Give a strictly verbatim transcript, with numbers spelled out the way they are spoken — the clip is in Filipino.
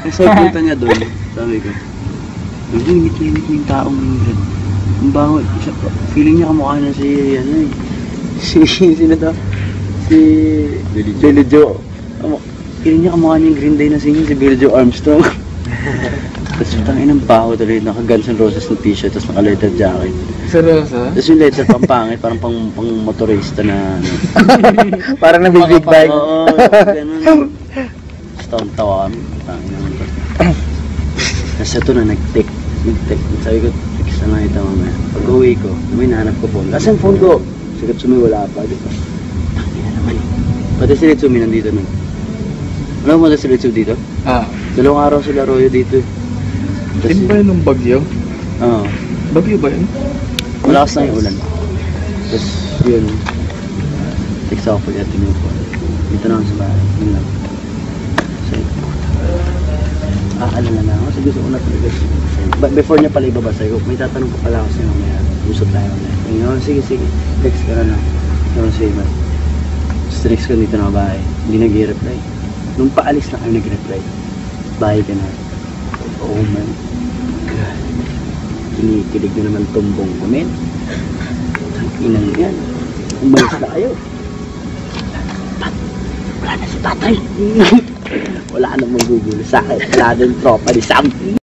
Sa pagpunta niya doon, sabi ko, nag-init-init na yung taong yun. Ang bango, feeling niya kamukha na si, ano eh, si, sino to? Si Billy Joe. Feeling niya kamukha niya yung Green Day na singer, si Billy Joe Armstrong. Tapos yung tangin ng baho tuloy, naka Guns N' Roses na t-shirt, tapos naka leather jacket. Seryoso? Tapos yung leather pang pangit, parang pang, pang motorista na ano. Parang nabibig bag. Oo, ganun. Tapos taon-tawa kami, tangin naman to. Tapos ito na, nag-take, nag-take. Sabi ko, text na lang ito mamaya. Pag-uwi ko, may nahanap ko phone. Kasi ang phone ko, sikat sumi wala pa, di ba? Tangin na naman. Pati si Ritsumi nandito nun. Alam mo na si Ritsumi dito? Ah. Dalawang araw sila Royo dito eh. Din ba yun ng bagyo? Oo. Bagyo ba yun? Malakas na yung ulan. Tapos yun, text ako pag atin yung phone. Dito na ako sa bahay. Yun lang. So, aalala na ako. So gusto ko na talaga. But before niya pala ibabasa ko, may tatanong ko pala ako sa'yo mamaya. Usap tayo mamaya. Ngayon, sige sige. Text ka na lang. Ngayon sa iba. Tapos text ko dito na bahay. Hindi nag-i-reply. Nung paalis na kami nag-reply. Bahay ka na. Oh my God. Kinikilig na naman tumbong kumin. Ang inang yan. Umalis na kayo. Pat, wala na si tatay. Wala nang magugulo sa akin. Wala na yung tropa ni Sam.